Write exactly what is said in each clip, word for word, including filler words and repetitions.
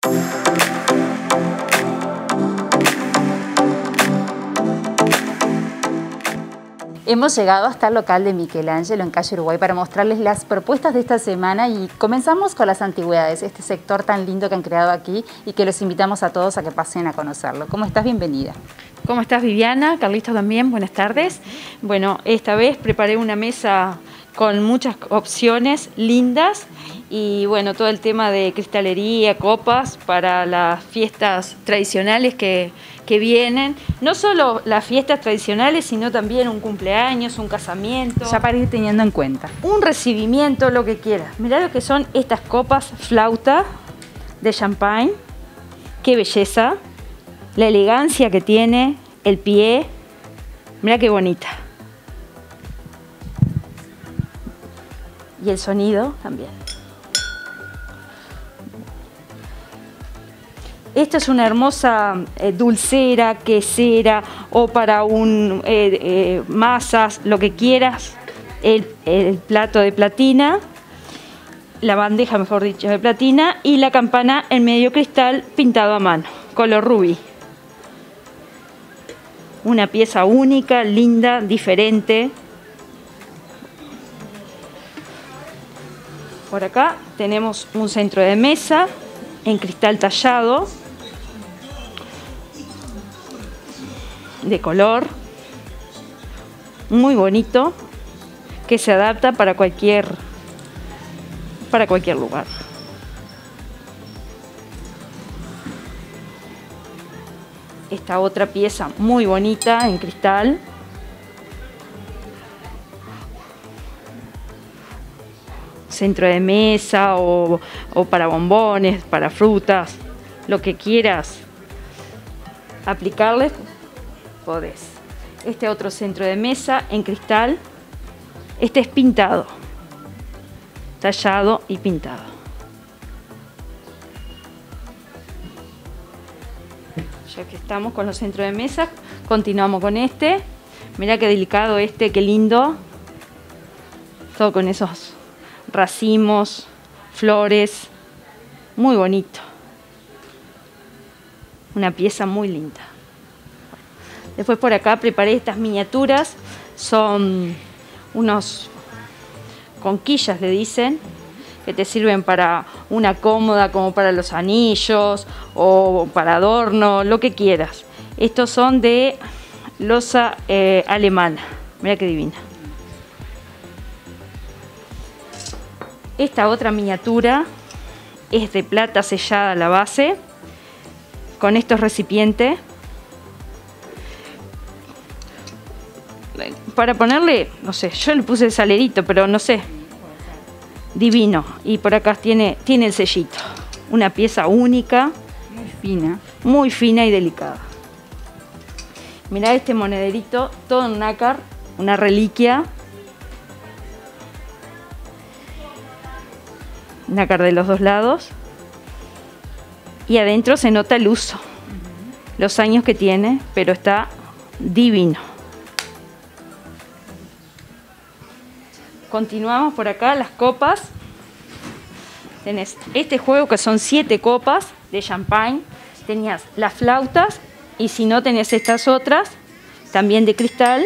Hemos llegado hasta el local de Michelangelo en calle Uruguay para mostrarles las propuestas de esta semana y comenzamos con las antigüedades, este sector tan lindo que han creado aquí y que los invitamos a todos a que pasen a conocerlo. ¿Cómo estás? Bienvenida. ¿Cómo estás, Viviana? Carlitos también, buenas tardes. Bueno, esta vez preparé una mesa con muchas opciones lindas y bueno, todo el tema de cristalería, copas para las fiestas tradicionales que, que vienen. No solo las fiestas tradicionales, sino también un cumpleaños, un casamiento. Ya para ir teniendo en cuenta. Un recibimiento, lo que quieras. Mirá lo que son estas copas flauta de champagne. Qué belleza. La elegancia que tiene, el pie. Mirá qué bonita. Y el sonido también. Esta es una hermosa eh, dulcera, quesera o para un eh, eh, masas, lo que quieras. El, el plato de platina, la bandeja, mejor dicho, de platina y la campana en medio cristal pintado a mano, color rubí. Una pieza única, linda, diferente. Por acá tenemos un centro de mesa en cristal tallado, de color, muy bonito, que se adapta para cualquier, para cualquier lugar. Esta otra pieza muy bonita en cristal. Centro de mesa o, o para bombones, para frutas, lo que quieras aplicarles, podés. Este otro centro de mesa en cristal, este es pintado, tallado y pintado. Ya que estamos con los centros de mesa, continuamos con este. Mirá qué delicado este, qué lindo. Todo con esos racimos, flores, muy bonito. Una pieza muy linda. Después por acá preparé estas miniaturas, son unos conquillas, le dicen, que te sirven para una cómoda, como para los anillos o para adorno, lo que quieras. Estos son de loza eh, alemana, mira qué divina. Esta otra miniatura es de plata sellada a la base, con estos recipientes. Para ponerle, no sé, yo le puse el salerito, pero no sé, divino. Y por acá tiene, tiene el sellito. Una pieza única, muy fina, muy fina y delicada. Mirá este monederito, todo en nácar, una reliquia. Nácar de los dos lados y adentro se nota el uso, uh-huh. Los años que tiene, pero está divino. Continuamos por acá, las copas. Tenés este juego que son siete copas de champagne, tenías las flautas y si no tenés estas otras, también de cristal,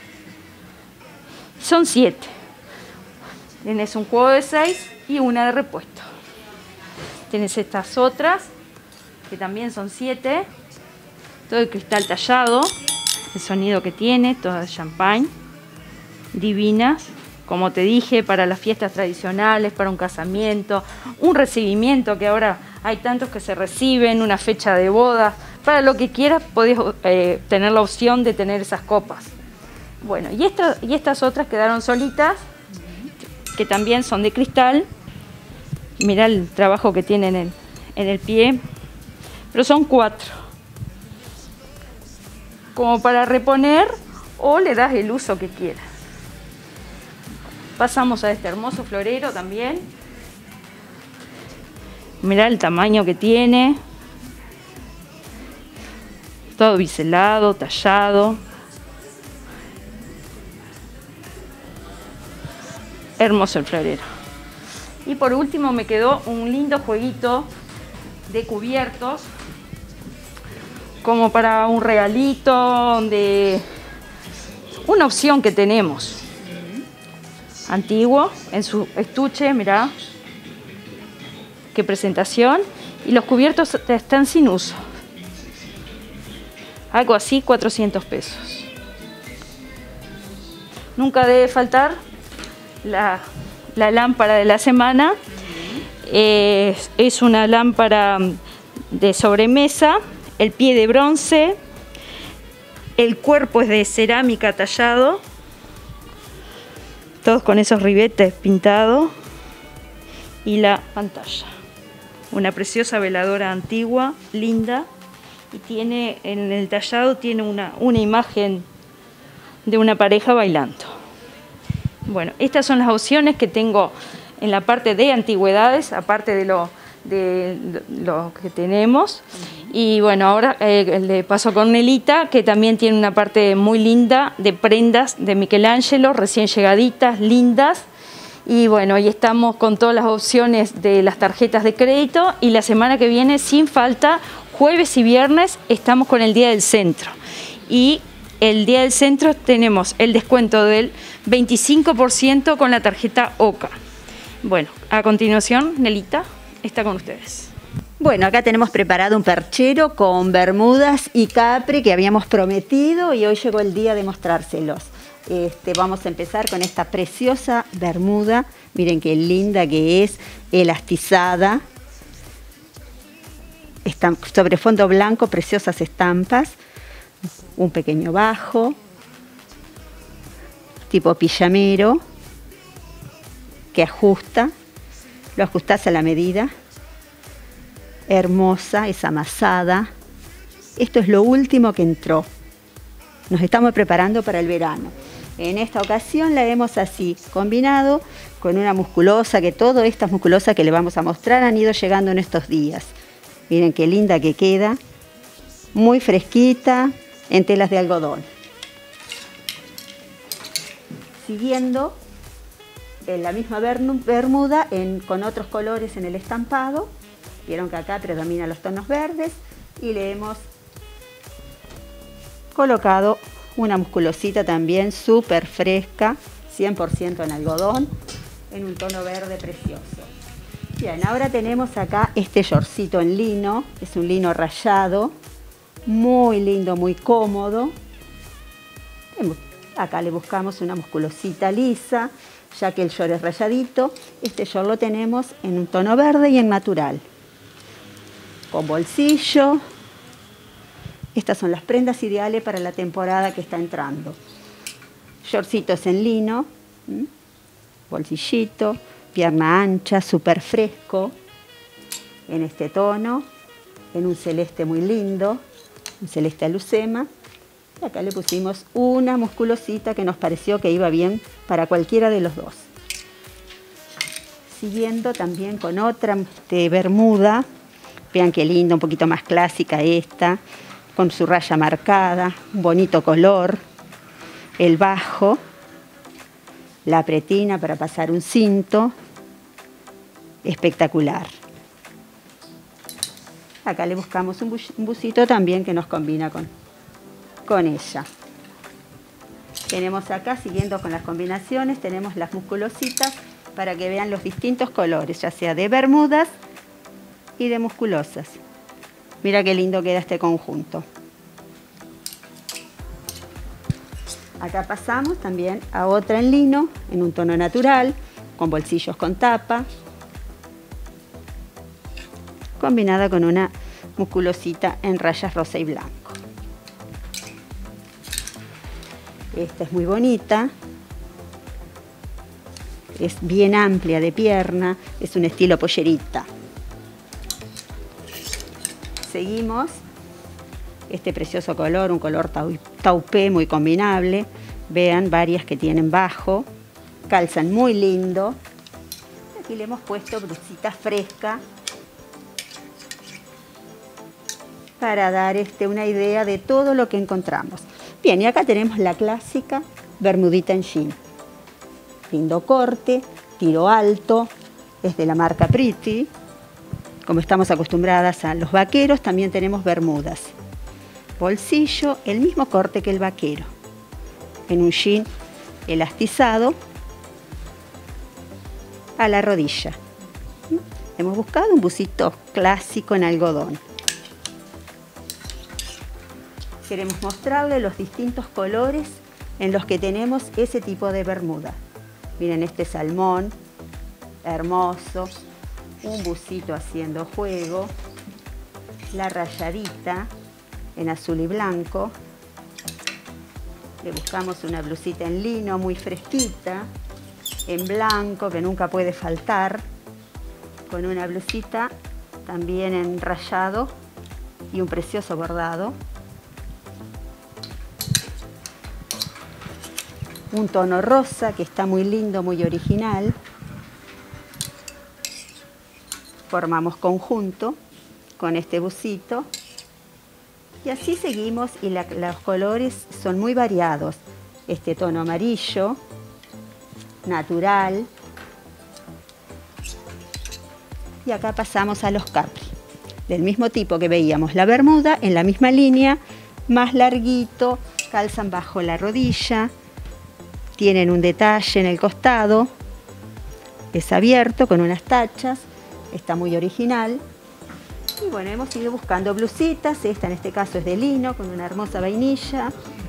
son siete. Tenés un juego de seis y una de repuesto. Tienes estas otras que también son siete, todo el cristal tallado, el sonido que tiene, todas de champagne, divinas, como te dije, para las fiestas tradicionales, para un casamiento, un recibimiento, que ahora hay tantos que se reciben, una fecha de boda, para lo que quieras podés eh, tener la opción de tener esas copas. Bueno, y, esta, y estas otras quedaron solitas, que también son de cristal. Mirá el trabajo que tiene en el, en el pie, pero son cuatro, como para reponer o le das el uso que quieras. Pasamos a este hermoso florero también. Mirá el tamaño que tiene, todo biselado, tallado. Hermoso el florero. Y por último me quedó un lindo jueguito de cubiertos, como para un regalito, de una opción que tenemos. Antiguo, en su estuche, mirá. Qué presentación. Y los cubiertos están sin uso. Algo así, cuatrocientos pesos. Nunca debe faltar la, la lámpara de la semana. Es, es una lámpara de sobremesa, el pie de bronce, el cuerpo es de cerámica tallado, todos con esos ribetes pintados, y la pantalla. Una preciosa veladora antigua, linda, y tiene en el tallado tiene una, una imagen de una pareja bailando. Bueno, estas son las opciones que tengo en la parte de antigüedades, aparte de lo, de lo que tenemos. Y bueno, ahora eh, le paso a Cornelita, que también tiene una parte muy linda de prendas de Michelangelo, recién llegaditas, lindas. Y bueno, y estamos con todas las opciones de las tarjetas de crédito, y la semana que viene, sin falta, jueves y viernes, estamos con el Día del Centro. Y el Día del Centro tenemos el descuento del veinticinco por ciento con la tarjeta OCA. Bueno, a continuación, Nelita está con ustedes. Bueno, acá tenemos preparado un perchero con bermudas y capri que habíamos prometido, y hoy llegó el día de mostrárselos. Este, vamos a empezar con esta preciosa bermuda. Miren qué linda que es, elastizada. Está sobre fondo blanco, preciosas estampas. Un pequeño bajo, tipo pijamero, que ajusta. Lo ajustás a la medida. Hermosa, es amasada. Esto es lo último que entró. Nos estamos preparando para el verano. En esta ocasión la hemos así, combinado con una musculosa, que todas estas musculosas que le vamos a mostrar han ido llegando en estos días. Miren qué linda que queda, muy fresquita, en telas de algodón. Siguiendo en la misma bermuda en, con otros colores en el estampado. Vieron que acá predominan los tonos verdes, y le hemos colocado una musculosita también súper fresca, cien por ciento en algodón, en un tono verde precioso. Bien, ahora tenemos acá este shortcito en lino, es un lino rayado, muy lindo, muy cómodo. Acá le buscamos una musculosita lisa, ya que el short es rayadito. Este short lo tenemos en un tono verde y en natural, con bolsillo. Estas son las prendas ideales para la temporada que está entrando. Shortcitos en lino, ¿m? bolsillito, pierna ancha, súper fresco, en este tono, en un celeste muy lindo, un celeste alucema. Y acá le pusimos una musculosita que nos pareció que iba bien para cualquiera de los dos. Siguiendo también con otra de bermuda. Vean qué linda, un poquito más clásica esta, con su raya marcada, un bonito color, el bajo, la pretina para pasar un cinto, espectacular. Acá le buscamos un busito también que nos combina con, con ella. Tenemos acá, siguiendo con las combinaciones, tenemos las musculositas para que vean los distintos colores, ya sea de bermudas y de musculosas. Mira qué lindo queda este conjunto. Acá pasamos también a otra en lino, en un tono natural, con bolsillos con tapa, combinada con una musculosita en rayas rosa y blanco. Esta es muy bonita, es bien amplia de pierna, es un estilo pollerita. Seguimos, este precioso color, un color taupé muy combinable. Vean, varias que tienen bajo, calzan muy lindo. Aquí le hemos puesto blusita fresca para dar este, una idea de todo lo que encontramos. Bien, y acá tenemos la clásica bermudita en jean. Lindo corte, tiro alto, es de la marca Pretty. como estamos acostumbradas a los vaqueros, también tenemos bermudas. Bolsillo, el mismo corte que el vaquero, en un jean elastizado a la rodilla. Hemos buscado un busito clásico en algodón. Queremos mostrarles los distintos colores en los que tenemos ese tipo de bermuda. Miren este salmón, hermoso, un busito haciendo juego, la rayadita en azul y blanco. Le buscamos una blusita en lino muy fresquita, en blanco, que nunca puede faltar, con una blusita también en rayado y un precioso bordado. Un tono rosa que está muy lindo, muy original. Formamos conjunto con este busito. Y así seguimos, y la, los colores son muy variados. Este tono amarillo, natural. Y acá pasamos a los capri. Del mismo tipo que veíamos la bermuda, en la misma línea, más larguito, calzan bajo la rodilla. Tienen un detalle en el costado, es abierto con unas tachas, está muy original. Y bueno, hemos ido buscando blusitas, esta en este caso es de lino, con una hermosa vainilla.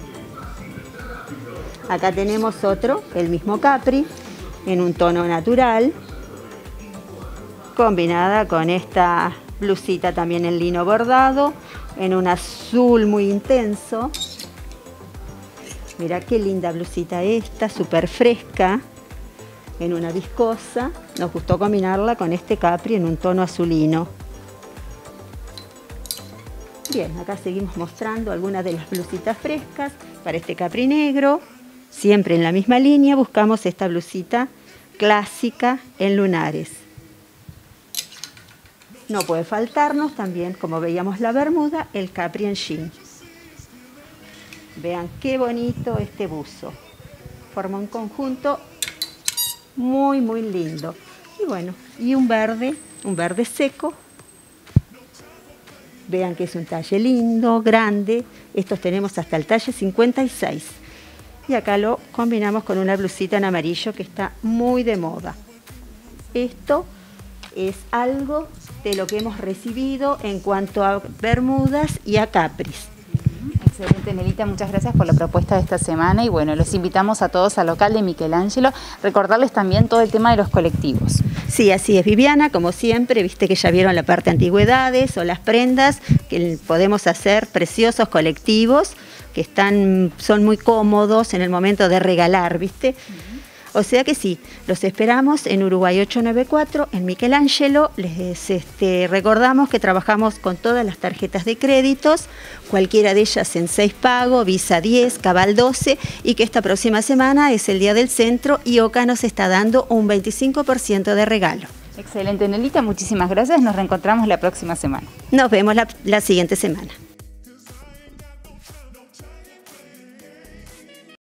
Acá tenemos otro, el mismo capri, en un tono natural, combinada con esta blusita también en lino bordado, en un azul muy intenso. Mirá qué linda blusita esta, súper fresca, en una viscosa. Nos gustó combinarla con este capri en un tono azulino. Bien, acá seguimos mostrando algunas de las blusitas frescas para este capri negro. Siempre en la misma línea buscamos esta blusita clásica en lunares. No puede faltarnos también, como veíamos la bermuda, el capri en jean. Vean qué bonito este buzo. Forma un conjunto muy, muy lindo. Y bueno, y un verde, un verde seco. Vean que es un talle lindo, grande. Estos tenemos hasta el talle cincuenta y seis. Y acá lo combinamos con una blusita en amarillo que está muy de moda. Esto es algo de lo que hemos recibido en cuanto a bermudas y a capris. Excelente, Nelita, muchas gracias por la propuesta de esta semana y bueno, los invitamos a todos al local de Michelangelo, recordarles también todo el tema de los colectivos. Sí, así es, Viviana, como siempre, viste que ya vieron la parte de antigüedades o las prendas, que podemos hacer preciosos colectivos que están, son muy cómodos en el momento de regalar, viste. Uh-huh. O sea que sí, los esperamos en Uruguay ocho noventa y cuatro, en Michelangelo. Les este, recordamos que trabajamos con todas las tarjetas de créditos, cualquiera de ellas en seis pagos, Visa diez, Cabal doce, y que esta próxima semana es el Día del Centro y Oca nos está dando un veinticinco por ciento de regalo. Excelente, Nelita, muchísimas gracias. Nos reencontramos la próxima semana. Nos vemos la, la siguiente semana.